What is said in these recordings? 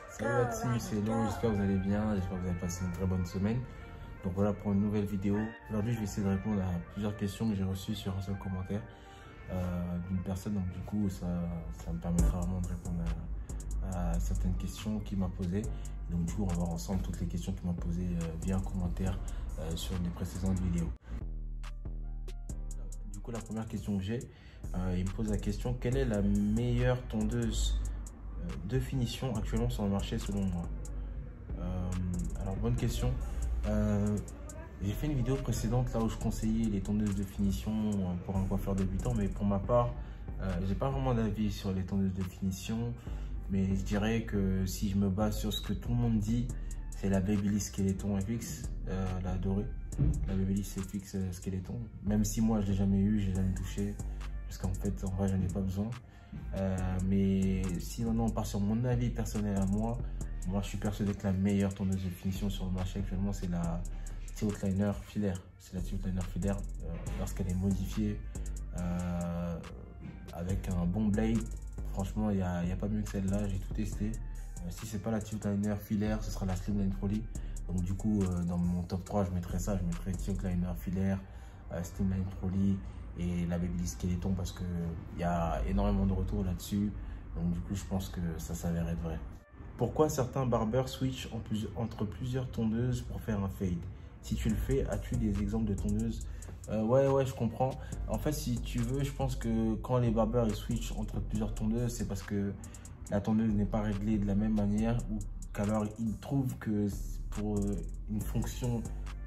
Salut la team, c'est Léon, j'espère que vous allez bien, j'espère que vous avez passé une très bonne semaine. Donc voilà pour une nouvelle vidéo. Aujourd'hui je vais essayer de répondre à plusieurs questions que j'ai reçues sur un seul commentaire d'une personne. Donc du coup ça me permettra vraiment de répondre à certaines questions qu'il m'a posées. Donc du coup on va voir ensemble toutes les questions qu'il m'a posées via un commentaire sur les précédentes vidéos. Du coup la première question que j'ai, il me pose la question: quelle est la meilleure tondeuse de finition actuellement sur le marché selon moi? Alors bonne question. J'ai fait une vidéo précédente là où je conseillais les tondeuses de finition pour un coiffeur débutant, mais pour ma part j'ai pas vraiment d'avis sur les tondeuses de finition, mais je dirais que si je me base sur ce que tout le monde dit, c'est la Babyliss Skeleton FX, la dorée, la Babyliss FX Skeleton, même si moi je l'ai jamais eu, j'ai jamais touché, parce qu'en fait en vrai j'en ai pas besoin. Mais si maintenant on part sur mon avis personnel à moi, je suis persuadé que la meilleure tondeuse de finition sur le marché actuellement c'est la T-Outliner filaire. C'est la T-Outliner filaire lorsqu'elle est modifiée avec un bon blade. Franchement il n'y a pas mieux que celle-là, j'ai tout testé. Si c'est pas la T-Outliner filaire, ce sera la Slimline Trolley. Donc du coup dans mon top 3 je mettrais ça, je mettrais T-Outliner filaire, Slimline Trolley et la Babyliss Skeleton, parce qu'il y a énormément de retours là-dessus. Donc du coup je pense que ça s'avère être vrai. Pourquoi certains barbeurs switchent entre plusieurs tondeuses pour faire un fade? Si tu le fais, as-tu des exemples de tondeuses? Ouais, je comprends. En fait, si tu veux, je pense que quand les barbeurs ils switchent entre plusieurs tondeuses, c'est parce que la tondeuse n'est pas réglée de la même manière, ou qu'alors ils trouvent que pour une fonction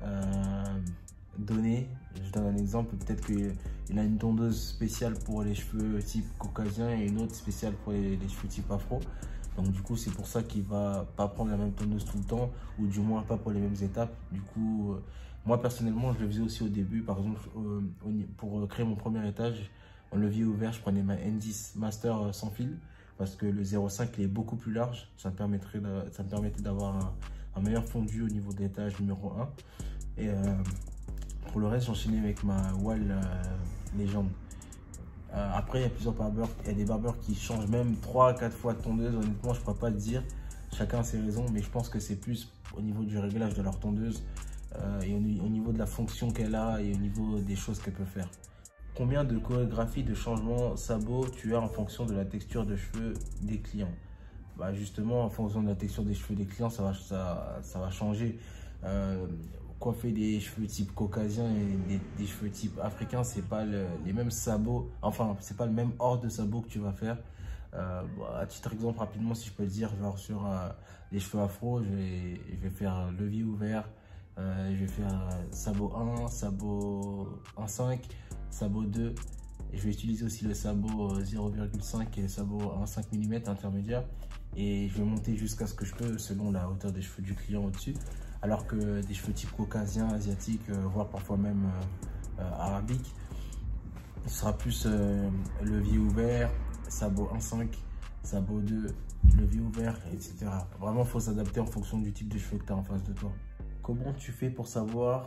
donnée, je donne un exemple, peut-être qu'il a une tondeuse spéciale pour les cheveux type caucasien et une autre spéciale pour les cheveux type afro. Donc du coup c'est pour ça qu'il va pas prendre la même tondeuse tout le temps, ou du moins pas pour les mêmes étapes. Du coup moi personnellement je le faisais aussi au début. Par exemple pour créer mon premier étage en levier ouvert, je prenais ma N10 Master sans fil, parce que le 0,5 il est beaucoup plus large. Ça me permettait d'avoir un meilleur fondu au niveau de l'étage numéro 1. Et pour le reste j'enchaînais avec ma Wahl légende. Après, il y a plusieurs barbeurs, il y a des barbeurs qui changent même 3 à 4 fois de tondeuse. Honnêtement, je ne pourrais pas te dire, chacun a ses raisons, mais je pense que c'est plus au niveau du réglage de leur tondeuse et au niveau de la fonction qu'elle a et au niveau des choses qu'elle peut faire. Combien de chorégraphies de changement sabot tu as en fonction de la texture de cheveux des clients? Bah justement, en fonction de la texture des cheveux des clients, ça va changer. Coiffer des cheveux type caucasien et des cheveux type africain, c'est pas les mêmes sabots, enfin c'est pas le même ordre de sabot que tu vas faire. À titre d'exemple, rapidement, si je peux le dire, genre sur les cheveux afro, je vais faire levier ouvert, je vais faire sabot 1, sabot 1,5, sabot 2, et je vais utiliser aussi le sabot 0,5 et le sabot 1,5 mm intermédiaire, et je vais monter jusqu'à ce que je peux selon la hauteur des cheveux du client au-dessus. Alors que des cheveux type caucasien, asiatique, voire parfois même arabique, ce sera plus levier ouvert, sabot 1,5, sabot 2, levier ouvert, etc. Vraiment, il faut s'adapter en fonction du type de cheveux que tu as en face de toi. Comment tu fais pour savoir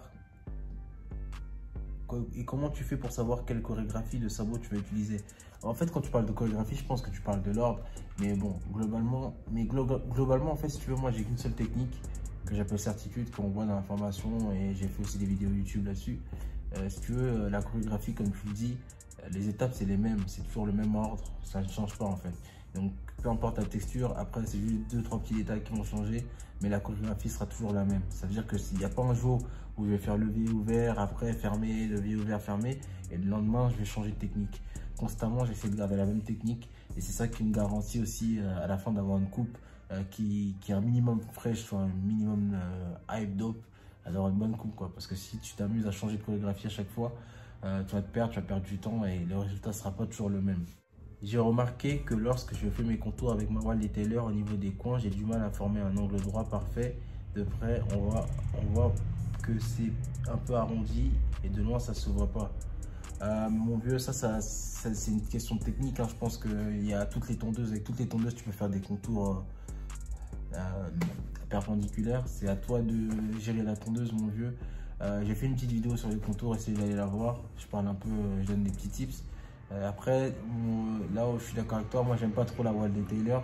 quelle chorégraphie de sabot tu vas utiliser? En fait, quand tu parles de chorégraphie, je pense que tu parles de l'ordre, mais bon, globalement, en fait, si tu veux, moi j'ai qu'une seule technique que j'appelle certitude, qu'on voit dans la formation, et j'ai fait aussi des vidéos YouTube là-dessus. Si tu veux, la chorégraphie, comme tu le dis, les étapes c'est les mêmes, c'est toujours le même ordre, ça ne change pas en fait. Donc peu importe la texture, après c'est juste 2-3 petits détails qui vont changer, mais la chorégraphie sera toujours la même. Ça veut dire que s'il n'y a pas un jour où je vais faire levier ouvert, après fermé, levier ouvert, fermé, et le lendemain je vais changer de technique. Constamment j'essaie de garder la même technique, et c'est ça qui me garantit aussi à la fin d'avoir une coupe qui est un minimum fraîche, soit un minimum hype dope, d'avoir une bonne coupe, quoi. Parce que si tu t'amuses à changer de chorégraphie à chaque fois, tu vas perdre du temps et le résultat sera pas toujours le même. J'ai remarqué que lorsque je fais mes contours avec ma Wahl Detailer, au niveau des coins, j'ai du mal à former un angle droit parfait. De près, on voit que c'est un peu arrondi, et de loin ça se voit pas. Mon vieux, ça c'est une question de technique, hein. Je pense qu'il y a toutes les tondeuses, avec toutes les tondeuses tu peux faire des contours perpendiculaires. C'est à toi de gérer la tondeuse, mon vieux. J'ai fait une petite vidéo sur les contours, essayez d'aller la voir. Je parle un peu, je donne des petits tips. Après, là où je suis d'accord avec toi, moi j'aime pas trop la Wahl Detailer.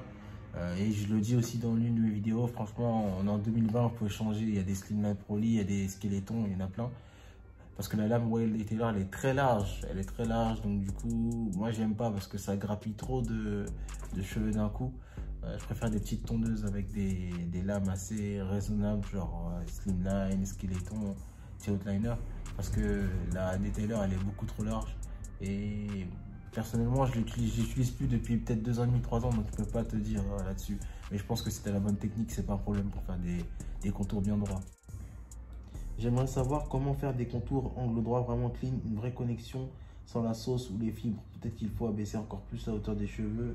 Et je le dis aussi dans l'une de mes vidéos, franchement, en 2020, on peut changer. Il y a des Slimline Pro, il y a des squelettons, il y en a plein. Parce que la lame Wild Detailer, elle est très large. Elle est très large, donc du coup, moi, j'aime pas parce que ça grappille trop de cheveux d'un coup. Je préfère des petites tondeuses avec des lames assez raisonnables, genre Slimline, Skeleton, Outliner. Parce que la Detailer, elle est beaucoup trop large. Et personnellement, je l'utilise plus depuis peut-être 2 ans et demi, 3 ans, donc je peux pas te dire là-dessus. Mais je pense que si tu as la bonne technique, c'est pas un problème pour faire des contours bien droits. J'aimerais savoir comment faire des contours angle droit vraiment clean, une vraie connexion sans la sauce ou les fibres. Peut-être qu'il faut abaisser encore plus la hauteur des cheveux.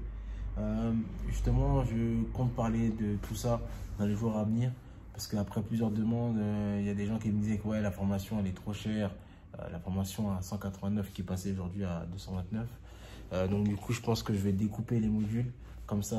Justement, je compte parler de tout ça dans les jours à venir. Parce qu'après plusieurs demandes, il y a des gens qui me disaient que ouais, la formation elle est trop chère. La formation à 189 qui est passée aujourd'hui à 229. Donc du coup, je pense que je vais découper les modules. Comme ça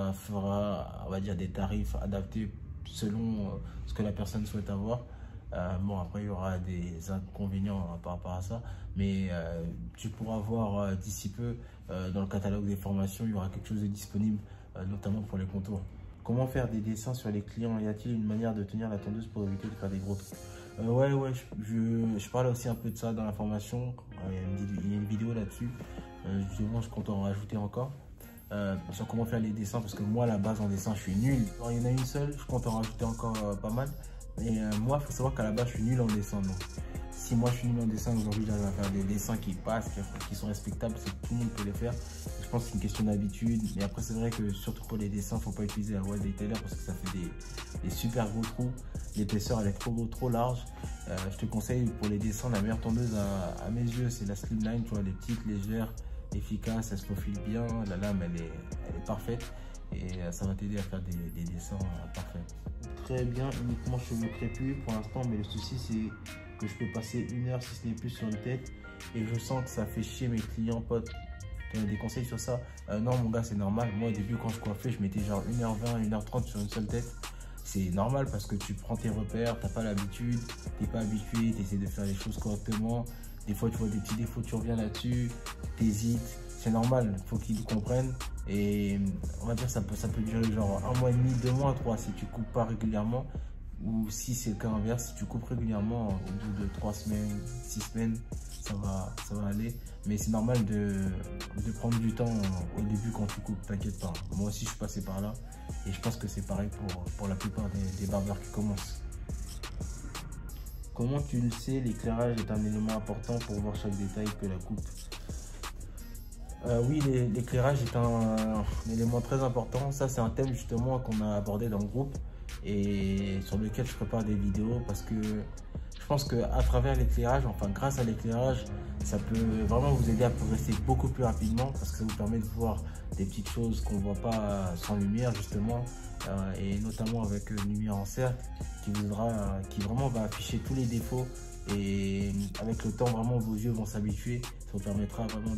fera, on va dire, des tarifs adaptés selon ce que la personne souhaite avoir. Bon, après, il y aura des inconvénients par rapport à ça. Mais tu pourras voir d'ici peu, dans le catalogue des formations, il y aura quelque chose de disponible, notamment pour les contours. Comment faire des dessins sur les clients? Y a-t-il une manière de tenir la tondeuse pour éviter de faire des gros trous? Ouais, je parle aussi un peu de ça dans la formation. Il y a une vidéo là-dessus. Justement, je compte en rajouter encore. Sur comment faire les dessins, parce que moi, à la base, en dessin, je suis nul. Alors, il y en a une seule, je compte en rajouter encore pas mal. Mais moi, il faut savoir qu'à la base, je suis nul en dessin. Donc, si moi, je suis nul en dessin, aujourd'hui, j'arrive à faire des dessins qui passent, qui sont respectables, c'est que tout le monde peut les faire. Je pense que c'est une question d'habitude. Mais après, c'est vrai que surtout pour les dessins, il ne faut pas utiliser la Wild Detailer parce que ça fait des super gros trous. L'épaisseur, elle est trop large. Je te conseille pour les dessins, la meilleure tondeuse à mes yeux, c'est la Slimline. Tu vois, les petites, légères, efficaces, elle se profile bien. La lame, elle est parfaite. Et ça va t'aider à faire des dessins parfaits. Très bien, uniquement cheveux crépus pour l'instant, mais le souci c'est que je peux passer 1 heure si ce n'est plus sur une tête et je sens que ça fait chier mes clients potes. Tu as des conseils sur ça? Non mon gars, c'est normal. Moi au début quand je coiffais, je mettais genre 1h20, 1h30 sur une seule tête. C'est normal parce que tu prends tes repères, t'as pas l'habitude, t'es pas habitué, tu essaies de faire les choses correctement. Des fois tu vois des petits défauts, tu reviens là-dessus, t'hésites. C'est normal, il faut qu'ils comprennent. Et on va dire ça peut durer genre 1 mois et demi, 2 mois, 3 si tu coupes pas régulièrement. Ou si c'est le cas inverse, si tu coupes régulièrement, au bout de 3 semaines, 6 semaines, ça va aller. Mais c'est normal de prendre du temps au début quand tu coupes, t'inquiète pas. Moi aussi je suis passé par là. Et je pense que c'est pareil pour la plupart des barbeurs qui commencent. Comment tu le sais, l'éclairage est un élément important pour voir chaque détail que la coupe? Oui, l'éclairage est un élément très important. Ça, c'est un thème justement qu'on a abordé dans le groupe et sur lequel je prépare des vidéos parce que je pense qu'à travers l'éclairage, enfin grâce à l'éclairage, ça peut vraiment vous aider à progresser beaucoup plus rapidement parce que ça vous permet de voir des petites choses qu'on ne voit pas sans lumière justement et notamment avec une lumière en cercle qui vraiment va afficher tous les défauts et avec le temps, vraiment vos yeux vont s'habituer. Ça vous permettra vraiment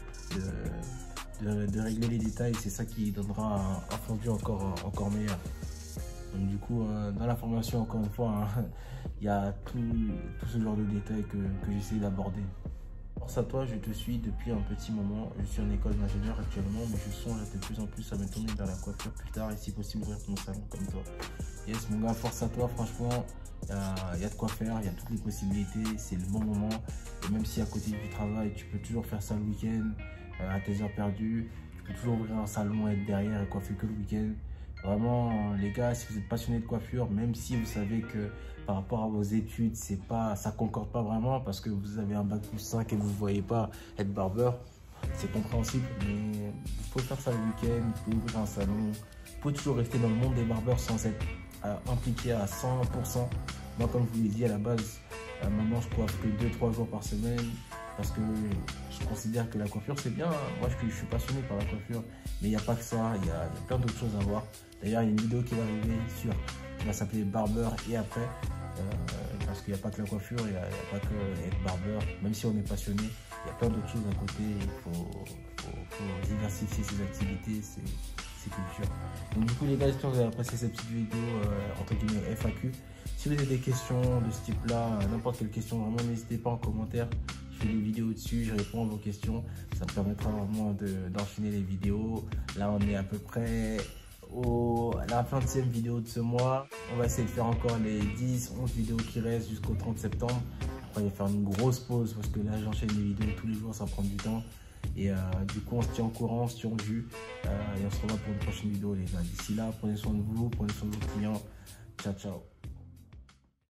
de régler les détails, c'est ça qui donnera un fondu encore meilleur. Donc du coup, dans la formation, encore une fois, hein, il y a tout ce genre de détails que j'essaie d'aborder. Force à toi, je te suis depuis un petit moment. Je suis en école d'ingénieur actuellement, mais je songe de plus en plus à me tourner vers la coiffure plus tard et si possible ouvrir mon salon comme toi. Yes mon gars, force à toi, franchement, il y a de quoi faire, il y a toutes les possibilités, c'est le bon moment. Et même si à côté du travail, tu peux toujours faire ça le week-end, à tes heures perdues, tu peux toujours ouvrir un salon, être derrière et coiffer que le week-end. Vraiment, les gars, si vous êtes passionné de coiffure, même si vous savez que par rapport à vos études, ça ne concorde pas vraiment parce que vous avez un bac plus 5 et vous ne voyez pas être barbeur, c'est compréhensible. Mais vous pouvez faire ça le week-end, vous pouvez ouvrir un salon, vous pouvez toujours rester dans le monde des barbeurs sans être impliqué à 100%. Moi, comme je vous l'ai dit à la base, maintenant je coiffe que 2-3 jours par semaine parce que je considère que la coiffure c'est bien. Moi je suis passionné par la coiffure, mais il n'y a pas que ça, il y a plein d'autres choses à voir. D'ailleurs il y a une vidéo qui va arriver qui va s'appeler Barbeur et après, parce qu'il n'y a pas que la coiffure, il n'y a pas que être barbeur. Même si on est passionné, il y a plein d'autres choses à côté, il faut diversifier ses activités, ses cultures. Donc du coup les gars, j'espère que vous avez apprécié cette petite vidéo entre guillemets FAQ. Si vous avez des questions de ce type là, n'importe quelle question, vraiment n'hésitez pas en commentaire. Je fais des vidéos dessus, je réponds à vos questions. Ça me permettra vraiment d'enchaîner les vidéos. Là on est à peu près à la 20e vidéo de ce mois. On va essayer de faire encore les 10-11 vidéos qui restent jusqu'au 30 septembre. Après, il va faire une grosse pause parce que là, j'enchaîne les vidéos tous les jours, ça prend du temps. Et du coup, on se tient au courant, on se tient au jus. Et on se revoit pour une prochaine vidéo, les gars. D'ici là, prenez soin de vous, prenez soin de vos clients. Ciao, ciao.